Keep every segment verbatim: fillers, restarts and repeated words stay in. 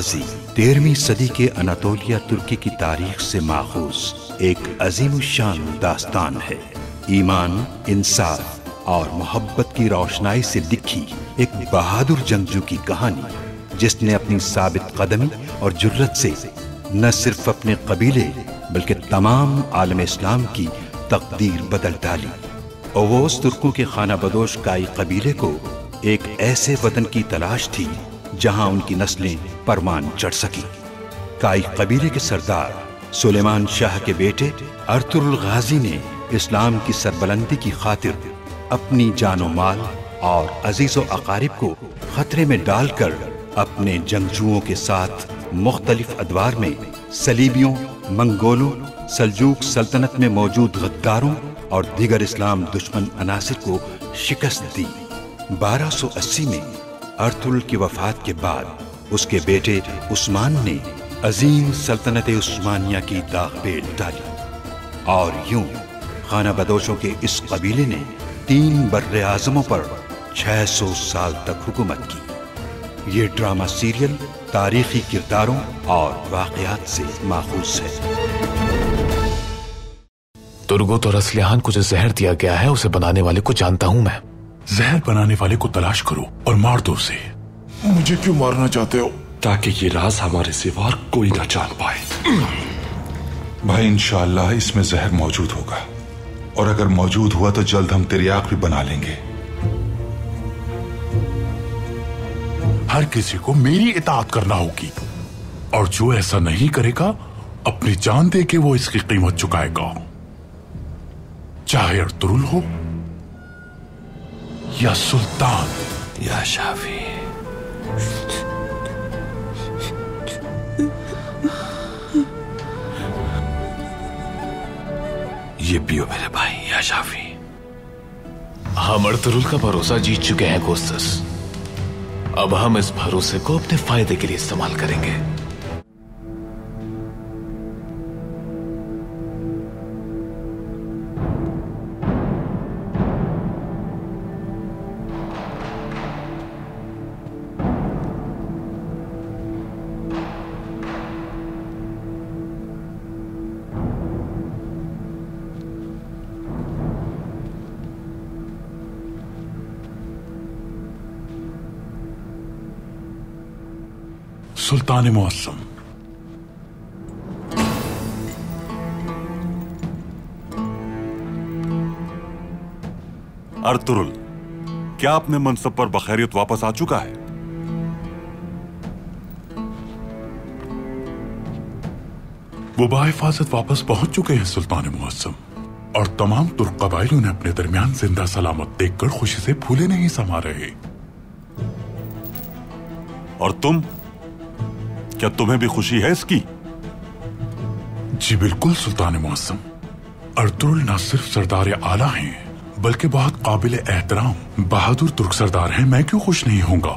गाजी तेरहवीं सदी के अनातोलिया तुर्की की तारीख से माखूज एक अजीमुशान दास्तान है। ईमान, इंसाफ और मोहब्बत की रोशनाई से लिखी एक बहादुर जंगजू की कहानी, जिसने अपनी साबित कदमी और जुर्रत से न सिर्फ अपने कबीले बल्कि तमाम आलम इस्लाम की तकदीर बदल डाली। ओवोस तुर्कों के खाना बदोश काई कबीले को एक ऐसे वतन की तलाश थी जहां उनकी नस्लें परवान चढ़ सकी। काई कबीले के सरदार सुलेमान शाह के बेटे अर्तुरुल गाजी ने इस्लाम की सरबलंदी की खातिर अपनी जानो माल और अजीजो अकारिब को खतरे में डालकर अपने जंगजुओं के साथ मुख्तलिफ अदवार में सलीबियों, मंगोलों, सल्जूक सल्तनत में मौजूद गद्दारों और दीगर इस्लाम दुश्मन अनासिर को शिकस्त दी। बारह सौ अस्सी में अर्तुरुल की वफात के बाद उसके बेटे उस्मान ने अजीम सल्तनत उस्मानिया की दाग पेल डाली और यूं खाना बदोशों के इस कबीले ने तीन बर्रे आजमों पर छह सौ साल तक हुकूमत की। ये ड्रामा सीरियल तारीखी किरदारों और वाकयात से माखूज है। तुर्गुत और असलिहान को जो जहर दिया गया है उसे बनाने वाले को जानता हूं मैं। जहर बनाने वाले को तलाश करो और मार दो उसे। मुझे क्यों मारना चाहते हो? ताकि ये राज हमारे सिवा और कोई ना जान पाए। भाई इंशाअल्लाह इसमें जहर मौजूद होगा, और अगर मौजूद हुआ तो जल्द हम तेरी आंख भी बना लेंगे। हर किसी को मेरी इताअत करना होगी, और जो ऐसा नहीं करेगा अपनी जान दे के वो इसकी कीमत चुकाएगा, चाहे अर्तुरुल हो या सुल्तान या शाफी। ये पियो मेरे भाई या शाफी। हम अर्तुरुल का भरोसा जीत चुके हैं कोस्तस। अब हम इस भरोसे को अपने फायदे के लिए इस्तेमाल करेंगे। सुल्तान मुअज्जम, अर्तुरुल, क्या अपने मनसब पर बखैरियत वापस आ चुका है? वो बाहिफाजत वापस पहुंच चुके हैं सुल्तान मुअज्जम, और तमाम तुर्क कबाइलों ने अपने दरमियान जिंदा सलामत देखकर खुशी से फूले नहीं समा रहे। और तुम, क्या तुम्हें भी खुशी है इसकी? जी बिल्कुल सुल्तान मुअज्जम। अर्तुरुल न सिर्फ सरदार आला हैं बल्कि बहुत काबिल एहतराम बहादुर तुर्क सरदार हैं। मैं क्यों खुश नहीं होऊंगा?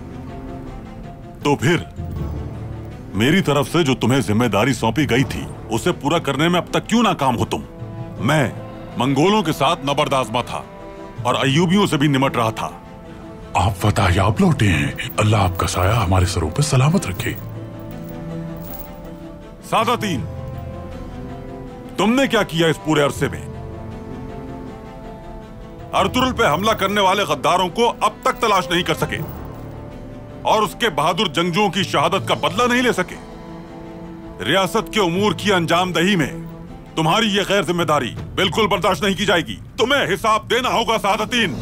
तो फिर मेरी तरफ से जो तुम्हें जिम्मेदारी सौंपी गई थी उसे पूरा करने में अब तक क्यों नाकाम हो तुम? मैं मंगोलों के साथ नबर्द आजमा था और अय्यूबियों से भी निमट रहा था। आप फतहयाब लौटे हैं। अल्लाह आपका साया हमारे सरों पर सलामत रखे। सादातीन, तुमने क्या किया इस पूरे अरसे में? अर्तुरुल पे हमला करने वाले गद्दारों को अब तक तलाश नहीं कर सके और उसके बहादुर जंगजुओं की शहादत का बदला नहीं ले सके। रियासत के उमूर की अंजामदही में तुम्हारी ये गैर जिम्मेदारी बिल्कुल बर्दाश्त नहीं की जाएगी। तुम्हें हिसाब देना होगा सादातीन।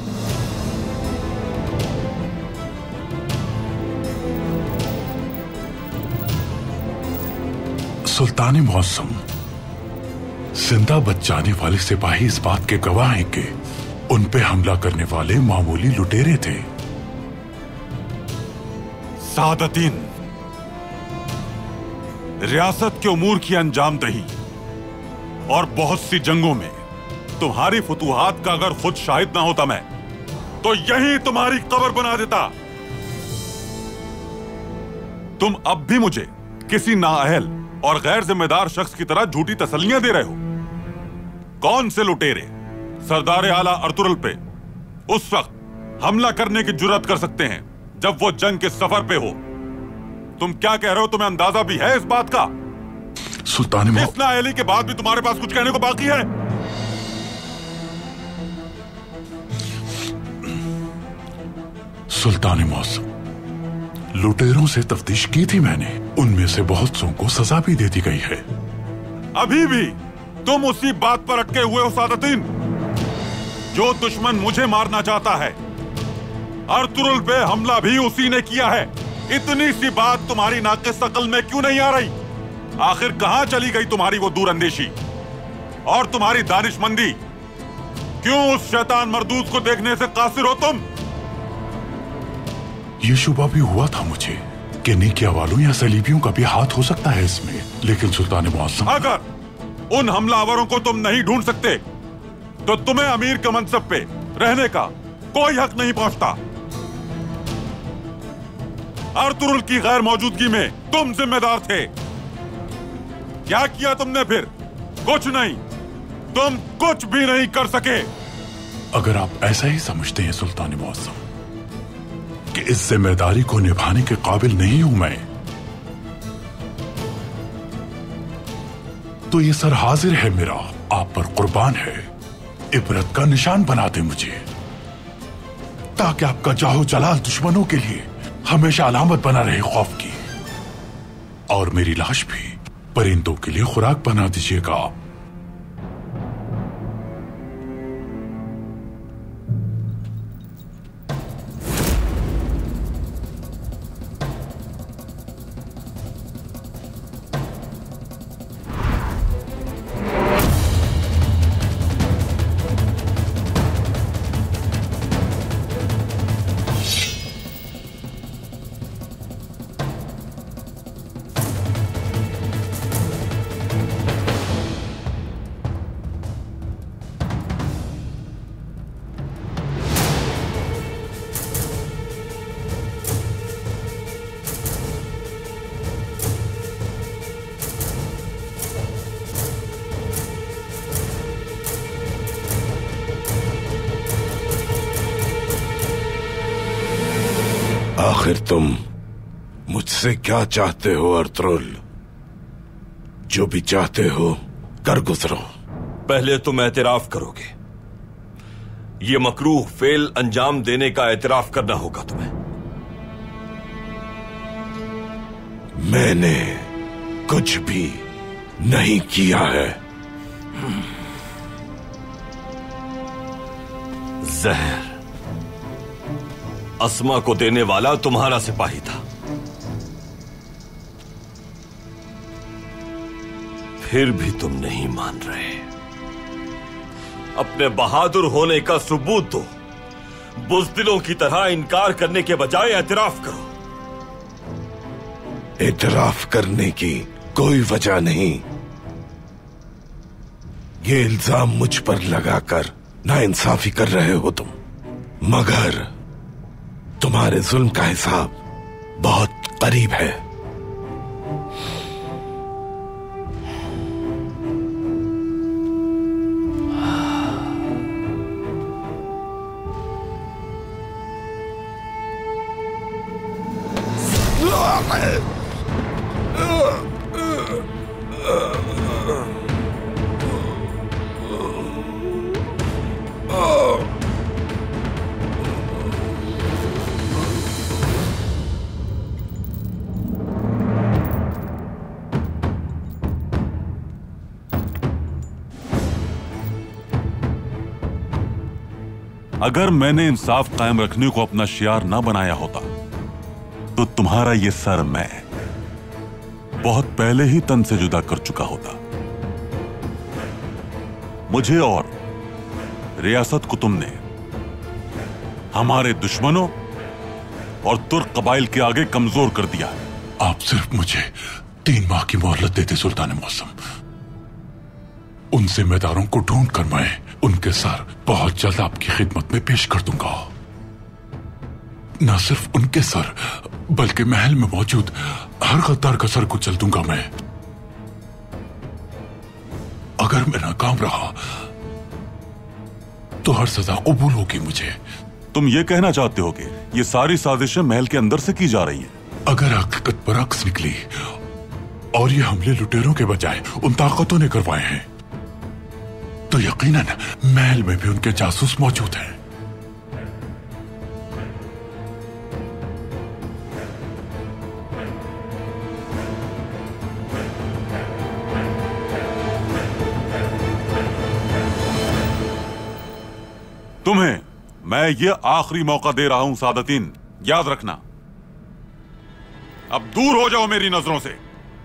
सुल्तान मुअज्जम, जिंदा बच जाने वाले सिपाही इस बात के गवाह हैं कि उन पे हमला करने वाले मामूली लुटेरे थे। सादातीन, रियासत के उमूर की अंजामदही और बहुत सी जंगों में तुम्हारी फतूहात का अगर खुद शाहिद ना होता मैं, तो यही तुम्हारी कब्र बना देता। तुम अब भी मुझे किसी नाअहल और गैर जिम्मेदार शख्स की तरह झूठी तसल्लियां दे रहे हो। कौन से लुटेरे सरदार आला अर्तुरुल पे उस वक्त हमला करने की जुर्रत कर सकते हैं जब वो जंग के सफर पे हो? तुम क्या कह रहे हो तुम्हें अंदाजा भी है इस बात का? सुल्तान इस नाअहली के बाद भी तुम्हारे पास कुछ कहने को बाकी है? सुल्तान मौसम, लुटेरों से तफ्तीश की थी मैंने, उनमें से बहुत सौ को सजा भी दे दी गई है। अभी भी तुम उसी बात पर अटके हुए हो सादतीन? जो दुश्मन मुझे मारना चाहता है, अर्तुरुल पे हमला भी उसी ने किया है। इतनी सी बात तुम्हारी नाकिस अकल में क्यों नहीं आ रही? आखिर कहां चली गई तुम्हारी वो दूरअंदेशी और तुम्हारी दानिशमंदी? क्यों उस शैतान मरदूद को देखने से कासिर हो तुम? ये शुबा भी हुआ था मुझे कि निकिया वालों या सलीबियों का भी हाथ हो सकता है इसमें, लेकिन सुल्तान मौसम, अगर उन हमलावरों को तुम नहीं ढूंढ सकते तो तुम्हें अमीर के मनसब पे रहने का कोई हक नहीं पहुंचता। अर्तुरुल की गैर मौजूदगी में तुम जिम्मेदार थे। क्या किया तुमने फिर? कुछ नहीं, तुम कुछ भी नहीं कर सके। अगर आप ऐसा ही समझते हैं सुल्तान मौसम कि इस जिम्मेदारी को निभाने के काबिल नहीं हूं मैं, तो ये सर हाजिर है मेरा, आप पर कुर्बान है। इबरत का निशान बना दे मुझे, ताकि आपका जाहो जलाल दुश्मनों के लिए हमेशा अलामत बना रहे खौफ की, और मेरी लाश भी परिंदों के लिए खुराक बना दीजिएगा। आखिर तुम मुझसे क्या चाहते हो अर्तुरुल? जो भी चाहते हो कर गुजरो। पहले तुम एतराफ करोगे। ये मकरूह फेल अंजाम देने का एतराफ करना होगा तुम्हें। मैंने कुछ भी नहीं किया है। जहर अस्मा को देने वाला तुम्हारा सिपाही था, फिर भी तुम नहीं मान रहे। अपने बहादुर होने का सबूत दो। बुज़दिलों की तरह इनकार करने के बजाय एतराफ करो। एतराफ करने की कोई वजह नहीं। ये इल्जाम मुझ पर लगाकर नाइंसाफी कर रहे हो तुम, मगर तुम्हारे जुल्म का हिसाब बहुत करीब है। अगर मैंने इंसाफ कायम रखने को अपना शियार ना बनाया होता तो तुम्हारा ये सर मैं बहुत पहले ही तन से जुदा कर चुका होता। मुझे और रियासत को तुमने हमारे दुश्मनों और तुर्क कबाइल के आगे कमजोर कर दिया है। आप सिर्फ मुझे तीन माह की मोहलत देते सुल्तान मौसम। उन जिम्मेदारों को ढूंढ कर मैं उनके सर बहुत जल्द आपकी खिदमत में पेश कर दूंगा। न सिर्फ उनके सर बल्कि महल में मौजूद हर गद्दार का सर कुचल दूंगा मैं। अगर मैं नाकाम रहा तो हर सजा कबूल होगी मुझे। तुम ये कहना चाहते हो कि ये सारी साजिशें महल के अंदर से की जा रही हैं? अगर हकीकत बरअक्स निकली और ये हमले लुटेरों के बजाय उन ताकतों ने करवाए हैं, तो यकीनन महल में भी उनके जासूस मौजूद हैं। तुम्हें मैं ये आखिरी मौका दे रहा हूं सादतीन, याद रखना, अब दूर हो जाओ मेरी नजरों से।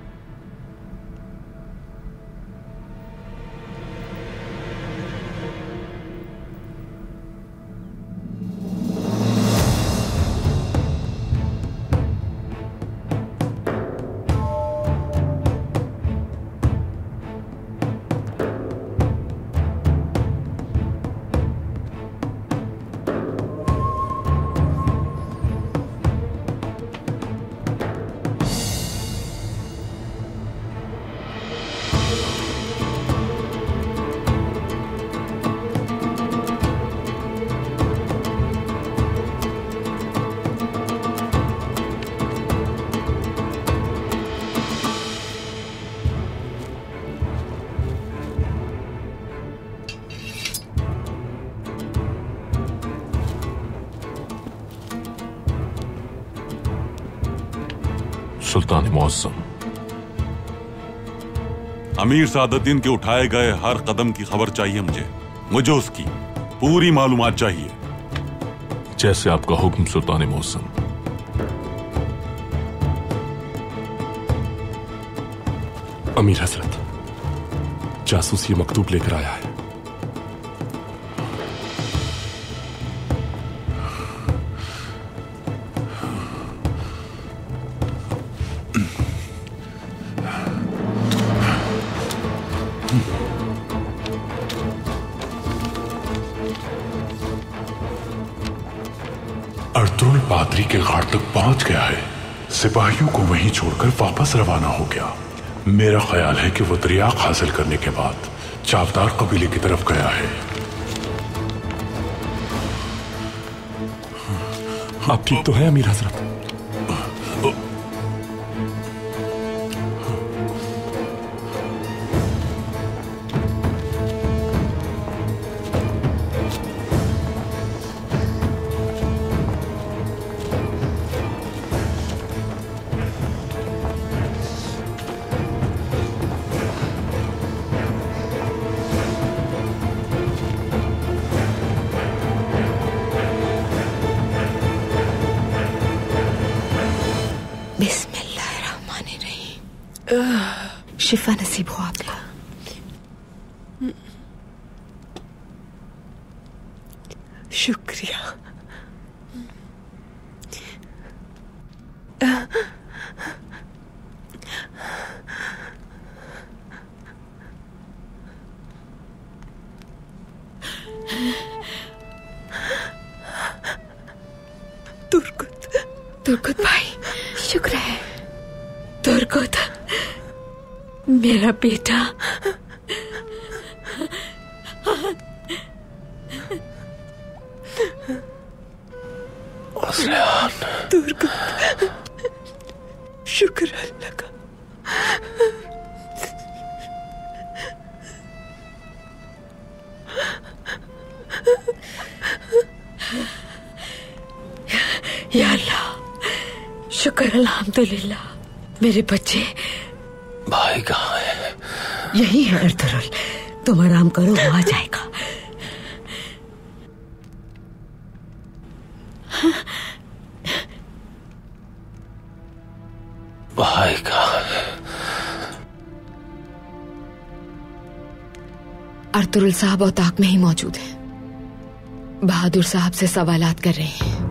सुल्तान मुअज्जम, अमीर सादुद्दीन के उठाए गए हर कदम की खबर चाहिए मुझे मुझे उसकी पूरी मालूमात चाहिए। जैसे आपका हुक्म सुल्तान मुअज्जम। अमीर हजरत, जासूस ये मकतूब लेकर आया है। अर्तुल पादरी के घाट तक पहुंच गया है। सिपाहियों को वहीं छोड़कर वापस रवाना हो गया। मेरा ख्याल है कि वो दरियाक हासिल करने के बाद चावदार कबीले की तरफ गया है। आप ठीक तो हैं अमीर हजरत? शिफा नसीब हो आपको। शुक्रिया। तुर्कुत तुर्कुत भाई, शुक्र है। तुर्कुत मेरा बेटा। तुर्कुत, शुक्र अल्लाह का। या अल्लाह, शुक्र अल्हम्दुलिल्लाह। मेरे बच्चे भाई कहाँ है? यही है अर्तुरुल, तुम आराम करो, वो आ जाएगा। भाई कहाँ है? अर्तुरुल साहब औताक में ही मौजूद है। बहादुर साहब से सवालात कर रहे हैं।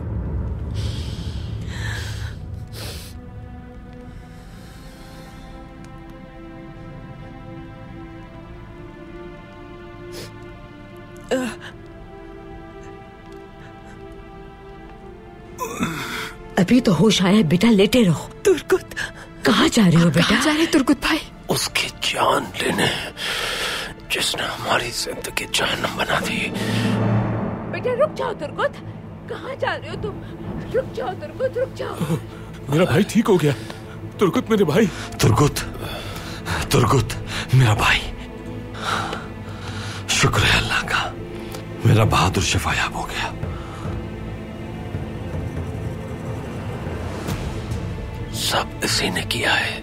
अभी तो होश आया बेटा, लेटे रहो। तुर्कुत, कहाँ जा रहे हो बेटा? कहाँ जा रहे तुर्कुत भाई? उसकी जान लेने जिसने हमारी जिंदगी जहन्नम बना दी। बेटा रुक जाओ तुर्कुत, कहाँ जा रहे हो तुम? रुक जाओ तुर्कुत, रुक जाओ। मेरा भाई ठीक हो गया। तुर्गुत मेरे भाई। तुर्गुत, तुर्गुत मेरा भाई, शुक्र है अल्लाह का, मेरा बहादुर शिफायाब हो गया। सब इसी ने किया है,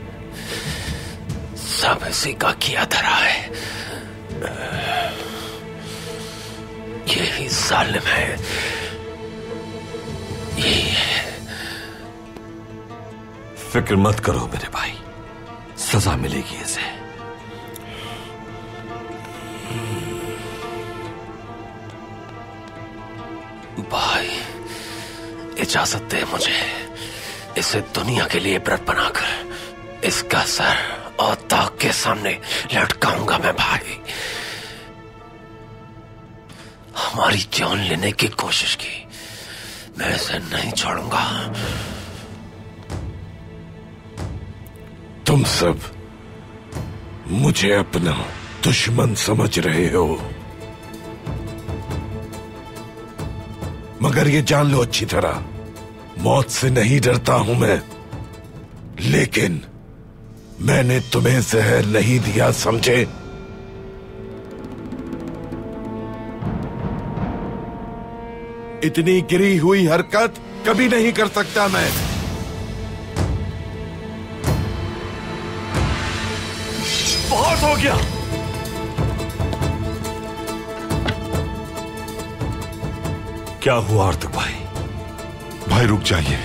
सब इसी का किया धरा है। यही जालिम है, यही है। फिक्र मत करो मेरे भाई, सजा मिलेगी इसे। भाई इजाजत दे मुझे, इसे दुनिया के लिए इबरत बनाकर इसका सर और ताक के सामने लटकाऊंगा मैं। भाई हमारी जान लेने की कोशिश की, मैं इसे नहीं छोड़ूंगा। तुम सब मुझे अपना दुश्मन समझ रहे हो, मगर ये जान लो अच्छी तरह, मौत से नहीं डरता हूं मैं, लेकिन मैंने तुम्हें जहर नहीं दिया, समझे? इतनी गिरी हुई हरकत कभी नहीं कर सकता मैं। बहुत हो गया। क्या हुआ आर्तुक भाई? भाई रुक जाइए।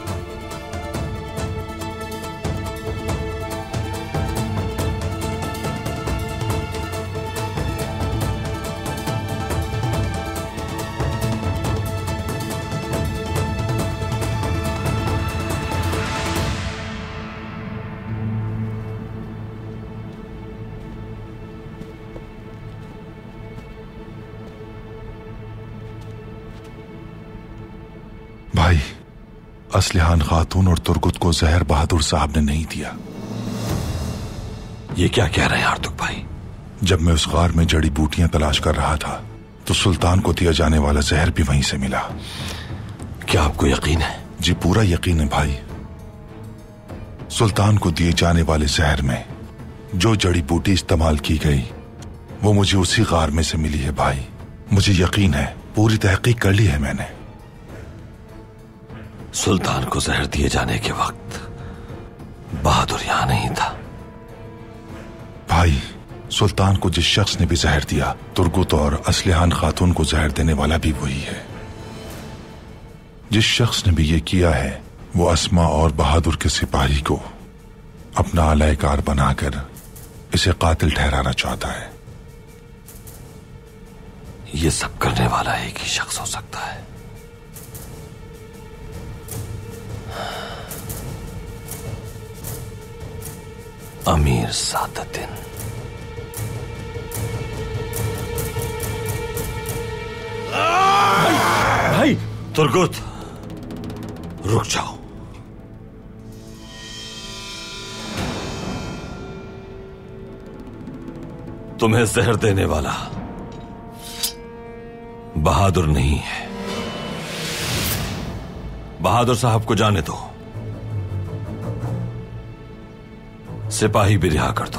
भाई, असलिहान खातून और तुर्गुत को जहर बहादुर साहब ने नहीं दिया। ये क्या कह रहे हैं आर्तुक भाई? जब मैं उस गार में जड़ी बूटियां तलाश कर रहा था तो सुल्तान को दिया जाने वाला जहर भी वहीं से मिला। क्या आपको यकीन है? जी पूरा यकीन है भाई। सुल्तान को दिए जाने वाले जहर में जो जड़ी बूटी इस्तेमाल की गई वो मुझे उसी गार में से मिली है भाई। मुझे यकीन है, पूरी तहकीक कर ली है मैंने। सुल्तान को जहर दिए जाने के वक्त बहादुर यहां नहीं था। भाई, सुल्तान को जिस शख्स ने भी जहर दिया, तुर्गुत और असलिहान खातून को जहर देने वाला भी वही है। जिस शख्स ने भी ये किया है वो अस्मा और बहादुर के सिपाही को अपना आलायकार बनाकर इसे कातिल ठहराना चाहता है। ये सब करने वाला एक ही शख्स हो सकता है। अमीर सादुद्दीन। भाई, भाई। तुर्गुत रुक जाओ। तुम्हें जहर देने वाला बहादुर नहीं है। बहादुर साहब को जाने दो, सिपाही भी रिहा कर दो।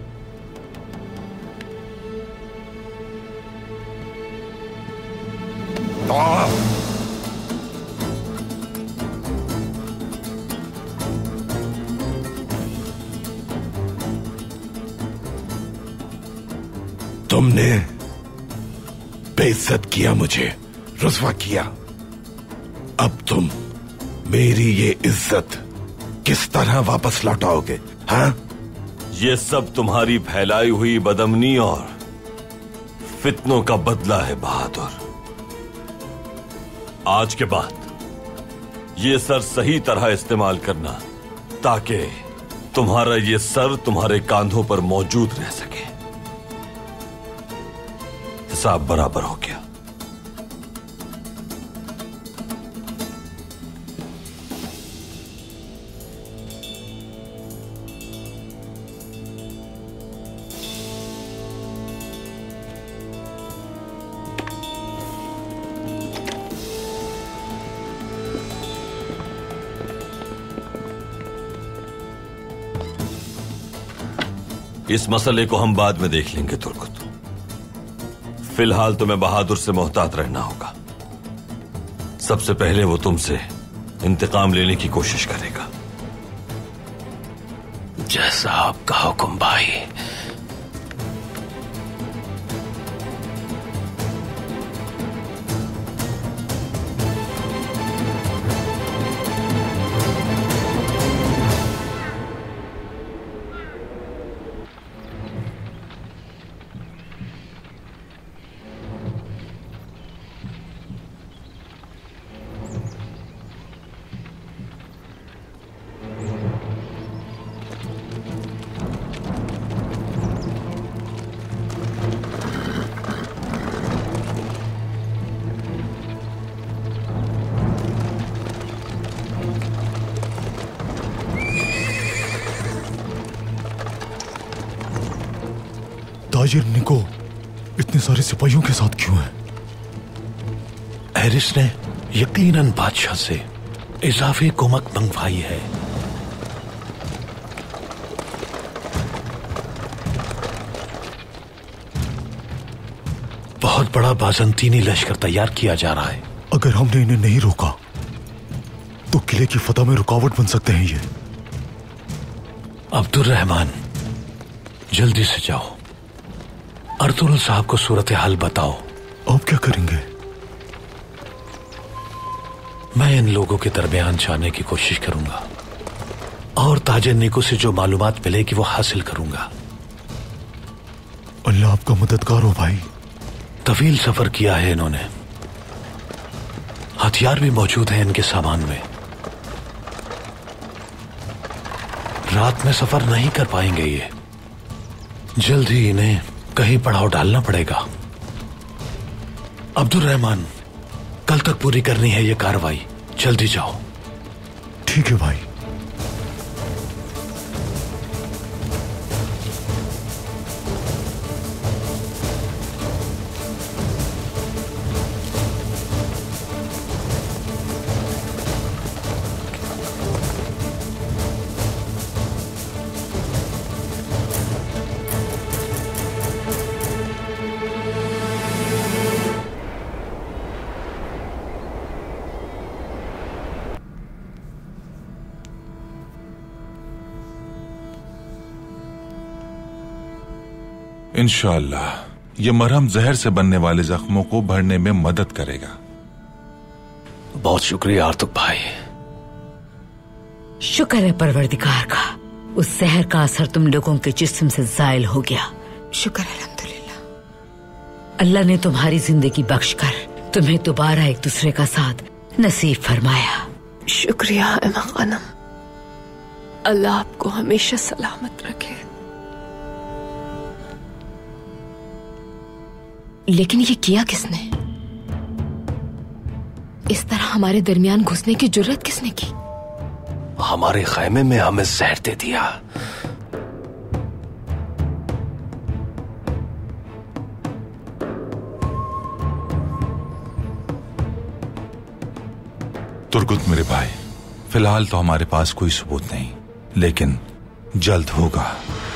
तुमने बेइज्जत किया, मुझे रुस्वा किया। अब तुम मेरी ये इज्जत किस तरह वापस लौटाओगे? हाँ? ये सब तुम्हारी फैलाई हुई बदअमनी और फितनों का बदला है बहादुर। आज के बाद ये सर सही तरह इस्तेमाल करना ताकि तुम्हारा ये सर तुम्हारे कांधों पर मौजूद रह सके। हिसाब बराबर हो गया। इस मसले को हम बाद में देख लेंगे तुर्कुत। फिलहाल तुम्हें बहादुर से मोहतात रहना होगा। सबसे पहले वो तुमसे इंतकाम लेने की कोशिश करेगा। जैसा आपका हुक्म भाई। ताजिर निको इतने सारे सिपाहियों के साथ क्यों है? हैरिस ने यकीनन बादशाह से इजाफी कुमक मंगवाई है। बहुत बड़ा बाजंतीनी लश्कर तैयार किया जा रहा है। अगर हमने इन्हें नहीं रोका तो किले की फतह में रुकावट बन सकते हैं ये। अब्दुल रहमान, जल्दी से जाओ, अर्तुगरुल साहब को सूरत हाल बताओ। आप क्या करेंगे? मैं इन लोगों के दरमियान जाने की कोशिश करूंगा और ताजिर निको से जो मालूमात मिलेगी वो हासिल करूंगा। अल्लाह आपका मददगार हो भाई। तवील सफर किया है इन्होंने, हथियार भी मौजूद है इनके सामान में। रात में सफर नहीं कर पाएंगे ये। जल्द ही इन्हें कहीं पड़ाव डालना पड़ेगा। अब्दुल रहमान, कल तक पूरी करनी है ये कार्रवाई, जल्दी जाओ। ठीक है भाई। इंशाअल्लाह ये मरहम जहर से बनने वाले जख्मों को भरने में मदद करेगा। बहुत शुक्रिया आर्तुक भाई। शुक्र है परवरदिगार का, उस जहर का असर तुम लोगों के जिस्म से जायल हो गया। शुक्र है अल्हम्दुलिल्लाह। अल्लाह ने तुम्हारी जिंदगी बख्श कर तुम्हें दोबारा एक दूसरे का साथ नसीब फरमाया। शुक्रिया इमा खानम, अल्लाह आपको हमेशा सलामत रखे। लेकिन ये किया किसने? इस तरह हमारे दरमियान घुसने की जुर्रत किसने की? हमारे खैमे में हमें जहर दे दिया। तुर्गुत मेरे भाई, फिलहाल तो हमारे पास कोई सबूत नहीं, लेकिन जल्द होगा।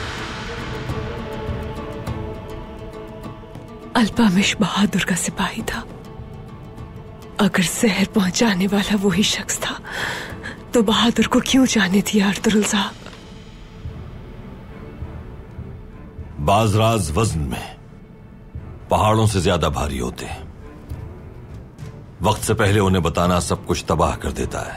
अल्पामिश बहादुर का सिपाही था। अगर जहर पहुंचाने वाला वही शख्स था तो बहादुर को क्यों जाने दिया अर्तुगरुल साहब? बाज राज वजन में पहाड़ों से ज्यादा भारी होते हैं। वक्त से पहले उन्हें बताना सब कुछ तबाह कर देता है।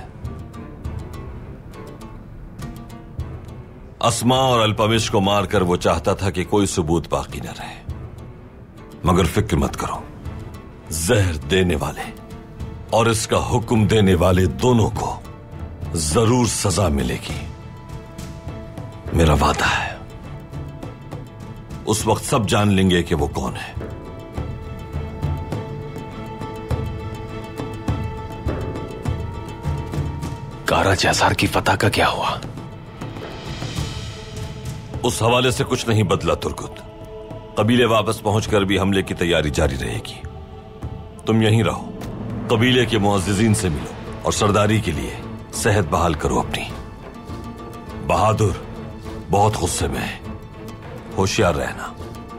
अस्मा और अल्पामिश को मारकर वो चाहता था कि कोई सबूत बाकी न रहे, मगर फिक्र मत करो, जहर देने वाले और इसका हुक्म देने वाले दोनों को जरूर सजा मिलेगी, मेरा वादा है। उस वक्त सब जान लेंगे कि वो कौन है। कारा जैसार की फतह का क्या हुआ? उस हवाले से कुछ नहीं बदला तुर्कुत। कबीले वापस पहुंचकर भी हमले की तैयारी जारी रहेगी। तुम यहीं रहो, कबीले के मुअज्जिजीन से मिलो और सरदारी के लिए सेहत बहाल करो अपनी। बहादुर बहुत गुस्से में है होशियार रहना।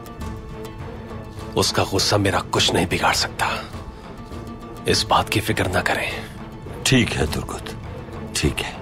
उसका गुस्सा मेरा कुछ नहीं बिगाड़ सकता, इस बात की फिक्र ना करें। ठीक है तुर्गुत, ठीक है।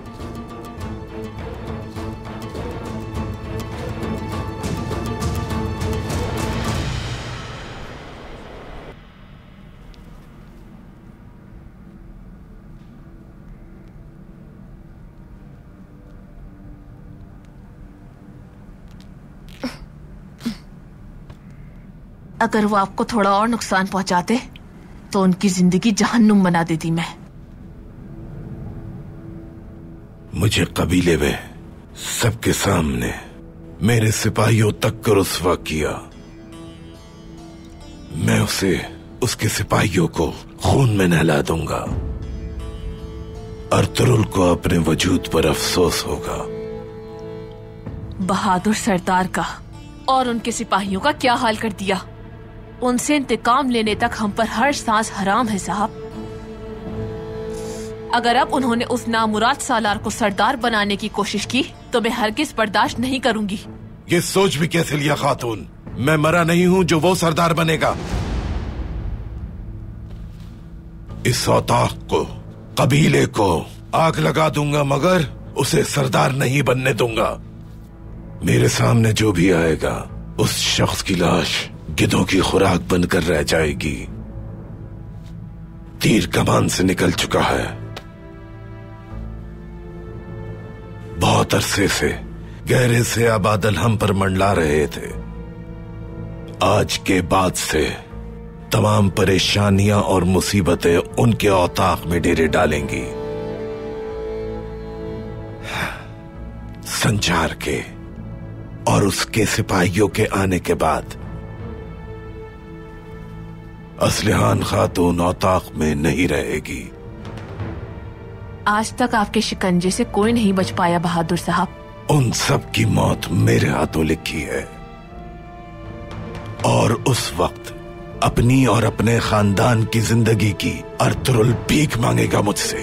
अगर वो आपको थोड़ा और नुकसान पहुंचाते तो उनकी जिंदगी जहन्नुम बना देती मैं। मुझे कबीले में सबके सामने मेरे सिपाहियों तक को रुस्वा किया। मैं उसे, उसके सिपाहियों को खून में नहला दूंगा। अर्तुरुल को अपने वजूद पर अफसोस होगा। बहादुर सरदार का और उनके सिपाहियों का क्या हाल कर दिया। उनसे इंतकाम लेने तक हम पर हर सांस हराम है साहब। अगर अब उन्होंने उस नामुराद सालार को सरदार बनाने की कोशिश की तो मैं हरगिज बर्दाश्त नहीं करूंगी। ये सोच भी कैसे लिया खातून? मैं मरा नहीं हूं जो वो सरदार बनेगा। इस औताक को, कबीले को आग लगा दूंगा, मगर उसे सरदार नहीं बनने दूंगा। मेरे सामने जो भी आएगा उस शख्स की लाश गिद्धों की खुराक बनकर रह जाएगी। तीर कमान से निकल चुका है। बहुत अरसे से गहरे से बादल हम पर मंडला रहे थे। आज के बाद से तमाम परेशानियां और मुसीबतें उनके औताक में डेरे डालेंगी। संचार के और उसके सिपाहियों के आने के बाद असलिहान खातून औताक में नहीं रहेगी। आज तक आपके शिकंजे से कोई नहीं बच पाया बहादुर साहब। उन सब की मौत मेरे हाथों लिखी है और उस वक्त अपनी और अपने खानदान की जिंदगी की अर्तुरुल भीख मांगेगा मुझसे।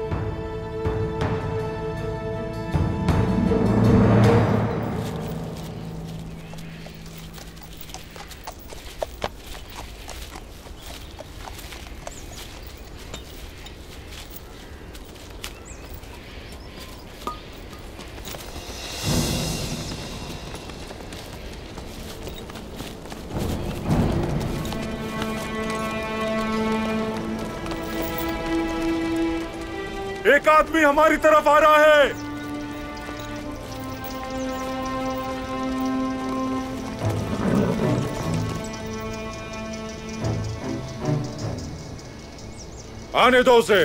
एक आदमी हमारी तरफ आ रहा है। आने दो उसे।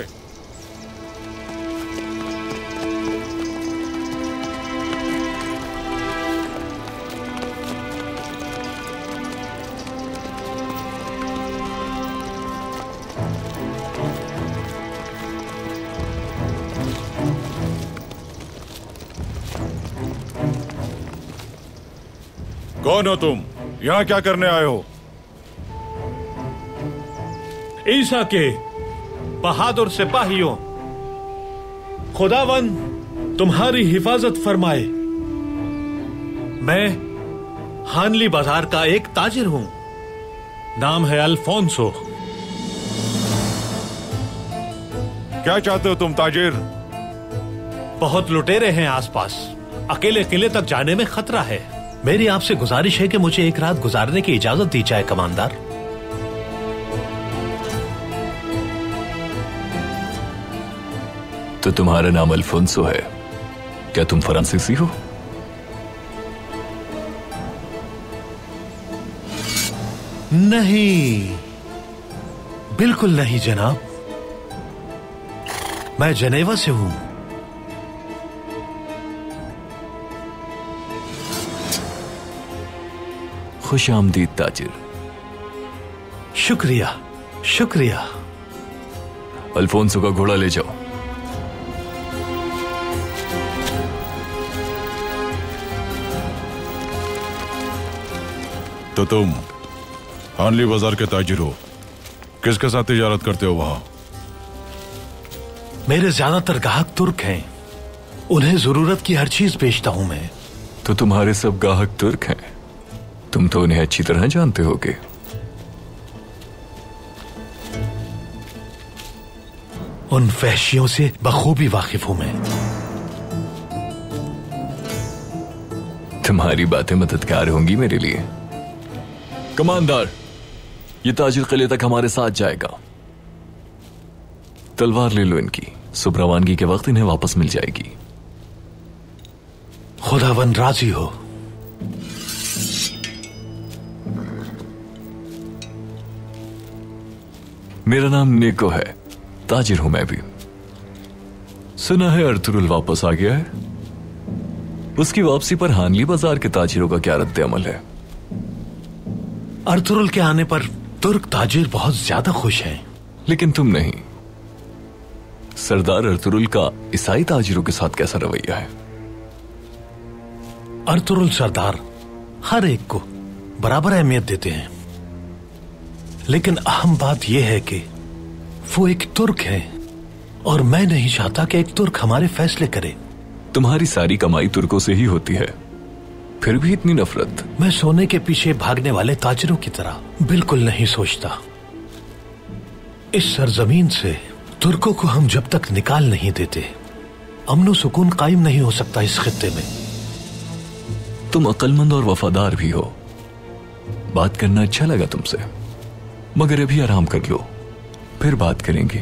कौन हो तुम? यहां क्या करने आए हो? ईसा के बहादुर सिपाहियों, खुदावन तुम्हारी हिफाजत फरमाए। मैं हानली बाजार का एक ताजिर हूं। नाम है अल्फोंसो। क्या चाहते हो तुम ताजिर? बहुत लुटेरे हैं आसपास। अकेले किले तक जाने में खतरा है। मेरी आपसे गुजारिश है कि मुझे एक रात गुजारने की इजाजत दी जाए कमांडर। तो तुम्हारा नाम अल्फोंसो है। क्या तुम फ्रांसीसी हो? नहीं, बिल्कुल नहीं जनाब। मैं जनेवा से हूं। खुश आमदीद ताजिर। शुक्रिया शुक्रिया। अल्फोंसो का घोड़ा ले जाओ। तो तुम हानली बाजार के ताजिर हो, किसके साथ तिजारत करते हो वहां? मेरे ज्यादातर गाहक तुर्क हैं। उन्हें जरूरत की हर चीज बेचता हूं मैं। तो तुम्हारे सब गाहक तुर्क हैं? तुम तो उन्हें अच्छी तरह जानते होगे। उन वहशियों से बखूबी वाकिफ हूं मैं। तुम्हारी बातें मददगार होंगी मेरे लिए। कमांडर, ये ताजिर किले तक हमारे साथ जाएगा। तलवार ले लो इनकी, सुबह रवानगी के वक्त इन्हें वापस मिल जाएगी। खुदावन राजी हो। मेरा नाम निको है, ताजिर हूं मैं भी। सुना है अर्तुरुल वापस आ गया है। उसकी वापसी पर हानली बाजार के ताजिरों का क्या रद्द अमल है? अर्तुरुल के आने पर तुर्क ताजिर बहुत ज्यादा खुश हैं। लेकिन तुम नहीं। सरदार अर्तुरुल का ईसाई ताजिरों के साथ कैसा रवैया है? अर्तुरुल सरदार हर एक को बराबर अहमियत देते हैं, लेकिन अहम बात यह है कि वो एक तुर्क है और मैं नहीं चाहता कि एक तुर्क हमारे फैसले करे। तुम्हारी सारी कमाई तुर्कों से ही होती है, फिर भी इतनी नफरत? मैं सोने के पीछे भागने वाले ताजिरों की तरह बिल्कुल नहीं सोचता। इस सरजमीन से तुर्कों को हम जब तक निकाल नहीं देते, अमन सुकून कायम नहीं हो सकता इस खित्ते में। तुम अक्लमंद और वफादार भी हो। बात करना अच्छा लगा तुमसे, मगर अभी आराम कर लो, फिर बात करेंगे।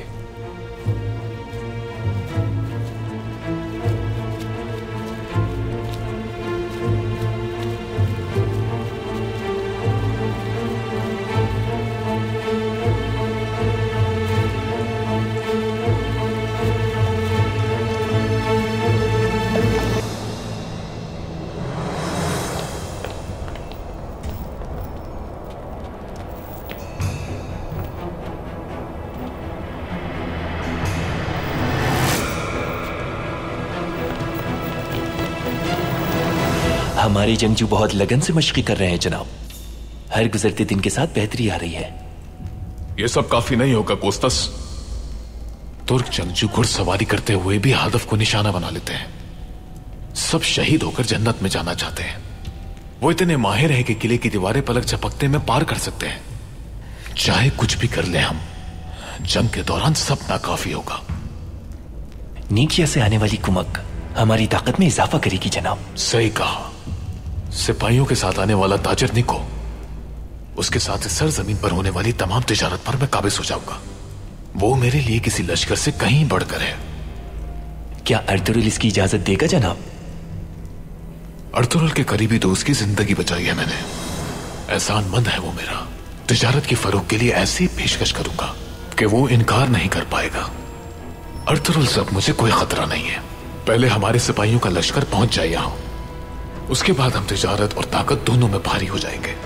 हमारे जंगजू बहुत लगन से मशक़ी कर रहे हैं जनाब। हर गुजरते दिन के साथ बेहतरी आ रही है। यह सब काफी नहीं होगा कोस्तस। तुर्क जंगजू घुड़सवारी करते हुए भी हदफ को निशाना बना लेते हैं। सब शहीद होकर जन्नत में जाना चाहते हैं। वो इतने माहिर हैं कि किले की दीवारें पलक झपकते में पार कर सकते हैं। चाहे कुछ भी कर ले हम, जंग के दौरान सब नाकाफी होगा। नीकिया से आने वाली कुमक हमारी ताकत में इजाफा करेगी जनाब। सही कहा। सिपाहियों के साथ आने वाला ताजिर निको, उसके साथ इस सरजमीन पर होने वाली तमाम तिजारत पर मैं काबिज हो जाऊंगा। वो मेरे लिए किसी लश्कर से कहीं बढ़कर है। क्या अर्तुरुल इसकी इजाजत देगा जनाब? अर्तुरुल के करीबी दोस्त की जिंदगी बचाई है मैंने। एहसानमंद है वो मेरा। तिजारत की फरोग के लिए ऐसी पेशकश करूंगा कि वो इनकार नहीं कर पाएगा। अर्तुरुल से अब मुझे कोई खतरा नहीं है। पहले हमारे सिपाहियों का लश्कर पहुंच जाए यहां, उसके बाद हम तिजारत और ताकत दोनों में भारी हो जाएंगे।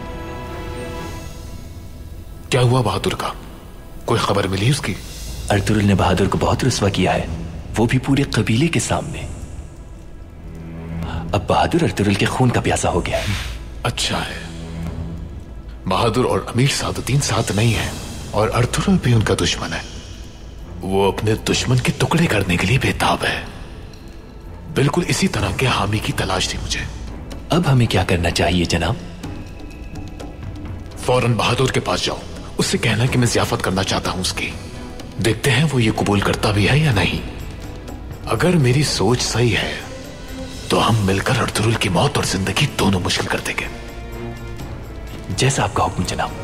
क्या हुआ बहादुर का? कोई खबर मिली उसकी? अर्तुरुल ने बहादुर को बहुत रुस्वा किया है, वो भी पूरे कबीले के सामने। अब बहादुर अर्तुरुल के खून का प्यासा हो गया है। अच्छा है। बहादुर और अमीर सादुद्दीन साथ नहीं है और अर्तुरुल भी उनका दुश्मन है। वो अपने दुश्मन के टुकड़े करने के लिए बेताब है। बिल्कुल इसी तरह के हामी की तलाश थी मुझे। अब हमें क्या करना चाहिए जनाब? फौरन बहादुर के पास जाओ, उससे कहना कि मैं ज़ियाफत करना चाहता हूं उसकी। देखते हैं वो ये कबूल करता भी है या नहीं। अगर मेरी सोच सही है तो हम मिलकर अर्तुरुल की मौत और जिंदगी दोनों मुश्किल कर देंगे। जैसा आपका हुक्म जनाब।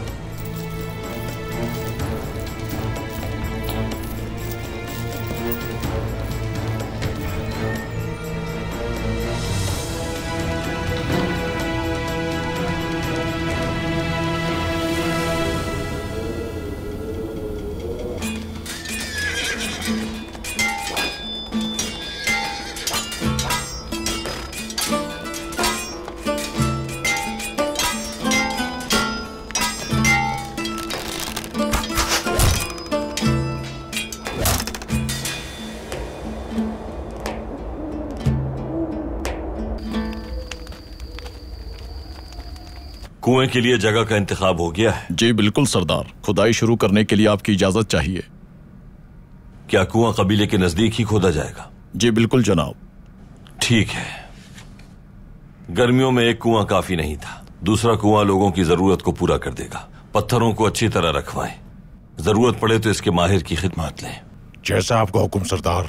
कुएं के लिए जगह का इंतखाब हो गया है? जी बिल्कुल सरदार, खुदाई शुरू करने के लिए आपकी इजाजत चाहिए। क्या कुआं कबीले के नजदीक ही खोदा जाएगा? जी बिल्कुल जनाब। ठीक है। गर्मियों में एक कुआं काफी नहीं था, दूसरा कुआं लोगों की जरूरत को पूरा कर देगा। पत्थरों को अच्छी तरह रखवाएं, जरूरत पड़े तो इसके माहिर की खिदमत लें। जैसा आपका हुक्म सरदार।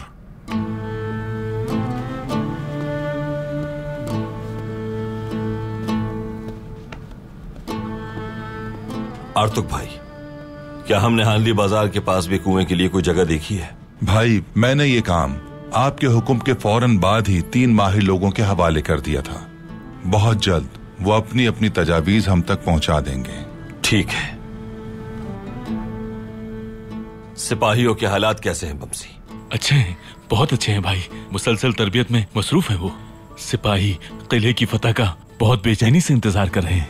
आर्तुक भाई, क्या हमने हांली बाजार के पास भी कुएं के लिए कोई जगह देखी है? भाई, मैंने ये काम आपके हुक्म के फौरन बाद ही तीन माहिर लोगों के हवाले कर दिया था। बहुत जल्द वो अपनी अपनी तजावीज हम तक पहुंचा देंगे। ठीक है। सिपाहियों के हालात कैसे हैं बमसी? अच्छे हैं, बहुत अच्छे हैं भाई। मुसलसल तरबियत में मसरूफ है वो। सिपाही किले की फतह का बहुत बेचैनी से इंतजार कर रहे हैं।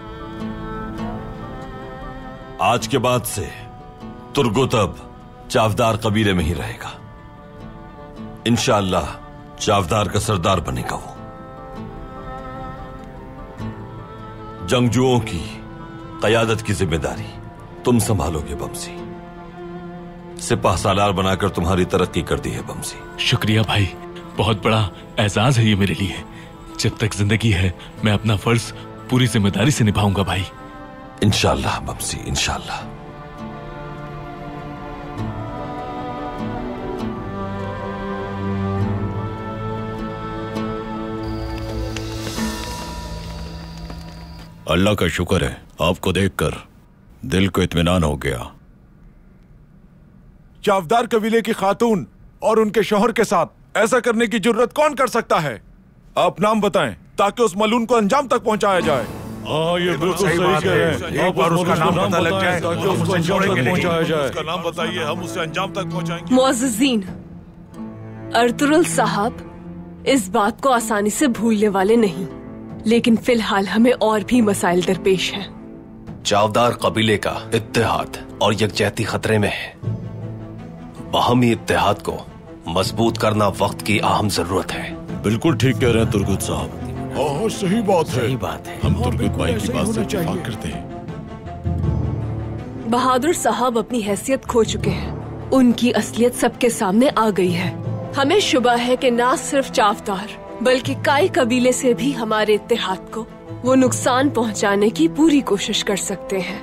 आज के बाद से तुर्गुत अब चावदार कबीले में ही रहेगा। इंशाअल्लाह चावदार का सरदार बनेगा वो। जंगजुओं की कयादत की जिम्मेदारी तुम संभालोगे बमसी। सिपाह सालार बनाकर तुम्हारी तरक्की कर दी है बमसी। शुक्रिया भाई, बहुत बड़ा एजाज है ये मेरे लिए। जब तक जिंदगी है मैं अपना फर्ज पूरी जिम्मेदारी से निभाऊंगा भाई। इंशाअल्लाह बमसी, इंशाअल्लाह। अल्लाह का शुक्र है, आपको देखकर दिल को इत्मीनान हो गया। चावदार कबीले की खातून और उनके शौहर के साथ ऐसा करने की जुर्रत कौन कर सकता है? आप नाम बताएं ताकि उस मलून को अंजाम तक पहुंचाया जाए। हाँ, ये बिल्कुल सही बात है। एक बार उसका नाम पता लग जाए ताकि उसको अंजाम तक पहुंचाया जाए। उसका नाम बताइए, हम उसे अंजाम तक पहुंचाएंगे। मुअज़्ज़िज़ीन, अर्तुरुल साहब इस बात को आसानी से भूलने वाले नहीं, लेकिन फिलहाल हमें और भी मसाइल दरपेश हैं। चावदार कबीले का इत्तेहाद और यकजहती खतरे में है। बाहमी इत्तेहाद को मजबूत करना वक्त की अहम जरूरत है। बिल्कुल ठीक कह रहे हैं तुर्गुत साहब। हाँ, सही बात है। सही बात है। हम तुर्गुत भाई की बात से इत्तेफाक करते हैं। बहादुर साहब अपनी हैसियत खो चुके हैं। उनकी असलियत सबके सामने आ गई है। हमें शुबा है कि न सिर्फ चावदार बल्कि काई कबीले से भी हमारे इत्तेहाद को वो नुकसान पहुंचाने की पूरी कोशिश कर सकते हैं।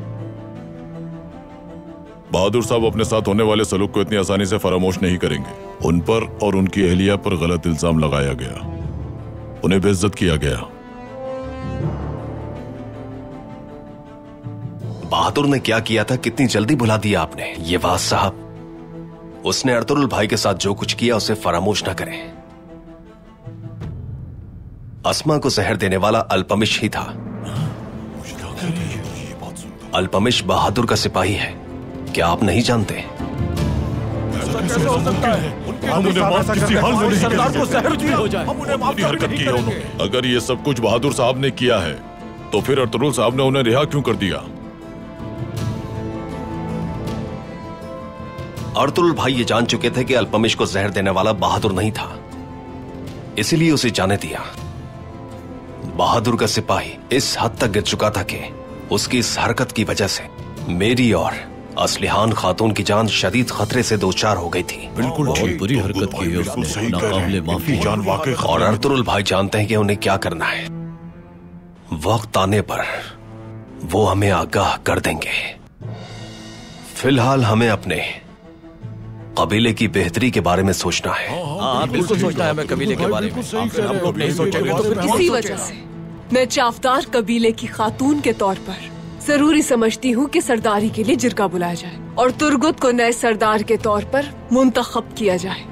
बहादुर साहब अपने साथ होने वाले सलूक को इतनी आसानी से फरामोश नहीं करेंगे। उन पर और उनकी अहलिया पर गलत इल्जाम लगाया गया, उन्हें बेइज्जत किया गया। बहादुर ने क्या किया था कितनी जल्दी भुला दिया आपने। ये वाज साहब, उसने अर्तुरुल भाई के साथ जो कुछ किया उसे फरामोश न करें। अस्मा को जहर देने वाला अल्पमिश ही था। अल्पमिश बहादुर का सिपाही है, क्या आप नहीं जानते? कैसे हो सकता है? हम उन्हें माफ किसी हाल में नहीं सरदार को जहर दिया हो जाए। हम उन्हें माफ हरकत की है उन्होंने। अगर ये सब कुछ बहादुर साहब ने किया है तो फिर अर्तुरुल साहब ने उन्हें रिहा क्यों कर दिया? अर्तुरुल भाई ये जान चुके थे कि अल्पमिश को जहर देने वाला बहादुर नहीं था, इसलिए उसे जाने दिया। बहादुर का सिपाही इस हद तक गिर चुका था कि उसकी इस हरकत की वजह से मेरी और असलिहान खातून की जान शदीद खतरे से दो चार हो गई थी। बिल्कुल बहुत बुरी हरकत की है उसने, नाकाबिले माफी जान वाकई। और अर्तुरुल भाई जानते हैं कि उन्हें क्या करना है। वक्त आने पर वो हमें आगाह कर देंगे। फिलहाल हमें अपने कबीले की बेहतरी के बारे में सोचना है। हाँ, बिल्कुल सोचना है हमें कबीले के बारे में। हम लोग नहीं सोचेंगे तो फिर इसी वजह से मैं चावदार कबीले की खातून के तौर पर जरूरी समझती हूँ कि सरदारी के लिए जिरगा बुलाया जाए और तुर्गुत को नए सरदार के तौर पर मुंतखब किया जाए।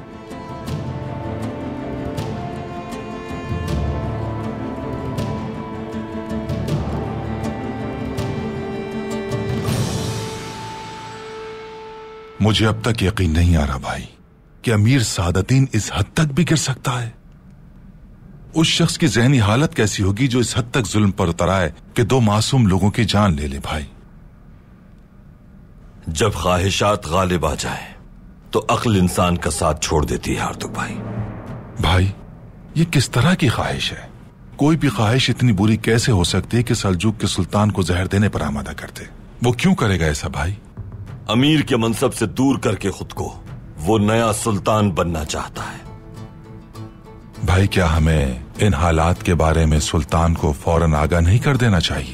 मुझे अब तक यकीन नहीं आ रहा भाई कि अमीर सादतीन इस हद तक भी गिर सकता है। उस शख्स की ज़हनी हालत कैसी होगी जो इस हद तक जुल्म पर उतर आए कि दो मासूम लोगों की जान ले ले। भाई, जब ख्वाहिशात गालिब आ जाए तो अक्ल इंसान का साथ छोड़ देती है आर्तुक भाई। भाई, ये किस तरह की ख्वाहिश है? कोई भी ख्वाहिश इतनी बुरी कैसे हो सकती है कि सल्जूक के सुल्तान को जहर देने पर आमादा करते? वो क्यों करेगा ऐसा भाई? अमीर के मनसब से दूर करके खुद को वो नया सुल्तान बनना चाहता है। भाई, क्या हमें इन हालात के बारे में सुल्तान को फौरन आगाह नहीं कर देना चाहिए।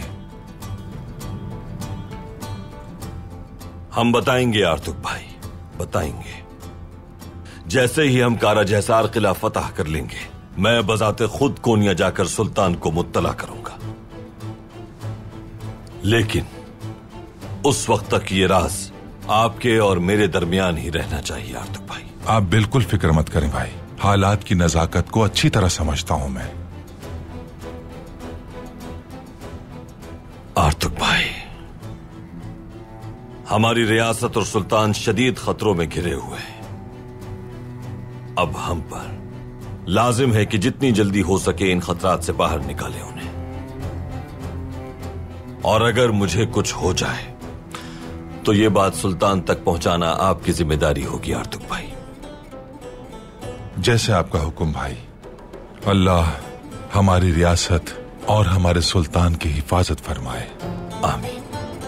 हम बताएंगे आर्तुक भाई, बताएंगे। जैसे ही हम कारा जहसार किला फतह कर लेंगे, मैं बजाते खुद कोनिया जाकर सुल्तान को मुत्तला करूंगा। लेकिन उस वक्त तक ये राज आपके और मेरे दरमियान ही रहना चाहिए आर्तुक भाई। आप बिल्कुल फिक्र मत करें भाई, हालात की नजाकत को अच्छी तरह समझता हूं मैं। आर्तुक भाई, हमारी रियासत और सुल्तान शदीद खतरों में घिरे हुए हैं। अब हम पर लाजिम है कि जितनी जल्दी हो सके इन खतरात से बाहर निकालें उन्हें। और अगर मुझे कुछ हो जाए तो यह बात सुल्तान तक पहुंचाना आपकी जिम्मेदारी होगी आर्तुक भाई। जैसे आपका हुक्म भाई। अल्लाह हमारी रियासत और हमारे सुल्तान की हिफाजत फरमाए। आमीन।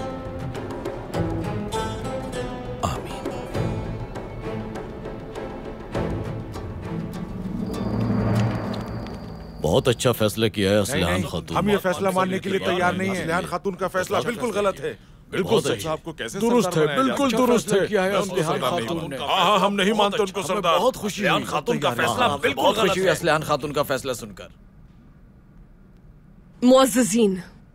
बहुत अच्छा फैसला किया है असलहान खातून। हम ये फैसला मानने के लिए तैयार नहीं है। असलहान खातून का फैसला बिल्कुल गलत है। बिल्कुल सही। आपको कैसे दुरुस्त है, बिल्कुल दुरुस्त है। किया है असलहान खातून ने। हाँ हाँ, हम नहीं मानते उनको सरदार। बहुत खुशी हुई खातून का फैसला बिल्कुल गलत है। असलहान खातून का फैसला सुनकर। मुअज़्ज़िज़ीन,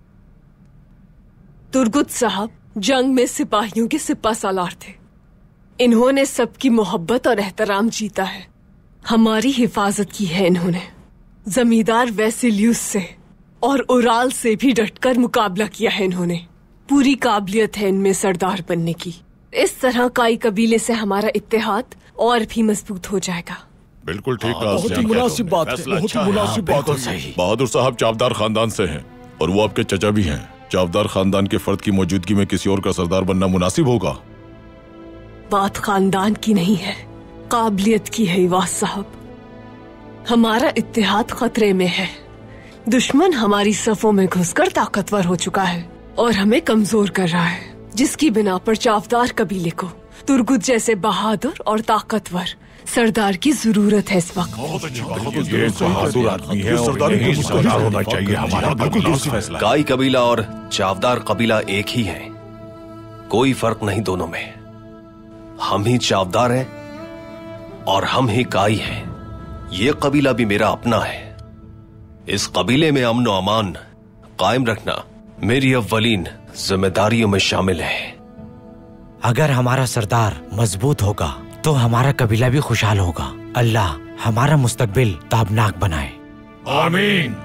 तुर्गुत साहब जंग में सिपाहियों के सिपा सालार थे। इन्होंने सबकी मोहब्बत और एहतराम जीता है। हमारी हिफाजत की है इन्होंने। जमींदार वैसिलियुस से और उराल से भी डटकर मुकाबला किया है इन्होंने। पूरी काबिलियत है इनमें सरदार बनने की। इस तरह काई कबीले से हमारा इत्तेहाद और भी मजबूत हो जाएगा। बिल्कुल ठीक कहा। बहुत ही मुनासिब बात है। बहुत ही मुनासिब बात है। बहादुर साहब चावदार खानदान से हैं और वो आपके चचा भी हैं। चावदार खानदान के फर्द की मौजूदगी में किसी और का सरदार बनना मुनासिब होगा। बात खानदान की नहीं है, काबिलियत की है इवाज साहब। हमारा इत्तेहाद खतरे में है। दुश्मन हमारी सफों में घुसकर ताकतवर हो चुका है और हमें कमजोर कर रहा है, जिसकी बिना पर चावदार कबीले को तुर्गुत जैसे बहादुर और ताकतवर सरदार की जरूरत है इस वक्त। बहादुर आदमी है, सरदार होना चाहिए हमारा। बिल्कुल दुरुस्त फैसला। काई कबीला और चावदार कबीला एक ही है, कोई फर्क नहीं दोनों में। हम ही चावदार हैं और हम ही काई हैं। ये कबीला भी मेरा अपना है। इस कबीले में अमन और अमान कायम रखना मेरी अव्वलीन जिम्मेदारियों में शामिल है। अगर हमारा सरदार मजबूत होगा तो हमारा कबीला भी खुशहाल होगा। अल्लाह हमारा मुस्तकबिल ताबनाक बनाए। आमीन।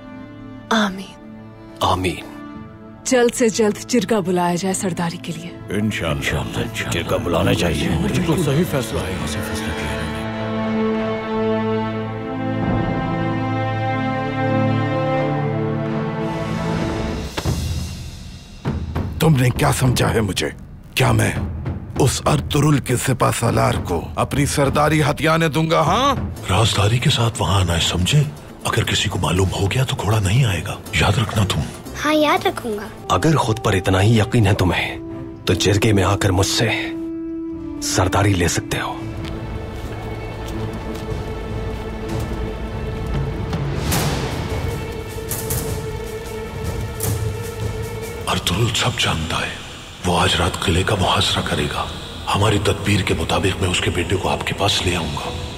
आमीन। आमीन। जल्द से जल्द जिरगा बुलाया जाए सरदारी के लिए। इंशाअल्लाह जिरगा बुलाना चाहिए। बिल्कुल सही फैसला है। सही फैसला किया है। तुमने क्या समझा है मुझे? क्या मैं उस अर्तुरुल के सिपा सालार को अपनी सरदारी हथियाने दूंगा? हाँ, राजदारी के साथ वहाँ आना है, समझे? अगर किसी को मालूम हो गया तो घोड़ा नहीं आएगा, याद रखना तुम। हाँ, याद रखूंगा। अगर खुद पर इतना ही यकीन है तुम्हें तो जिरगे में आकर मुझसे सरदारी ले सकते हो। अर्तुरुल सब जानता है। वो आज रात किले का मुहासरा करेगा। हमारी तदबीर के मुताबिक मैं उसके बेटे को आपके पास ले आऊंगा।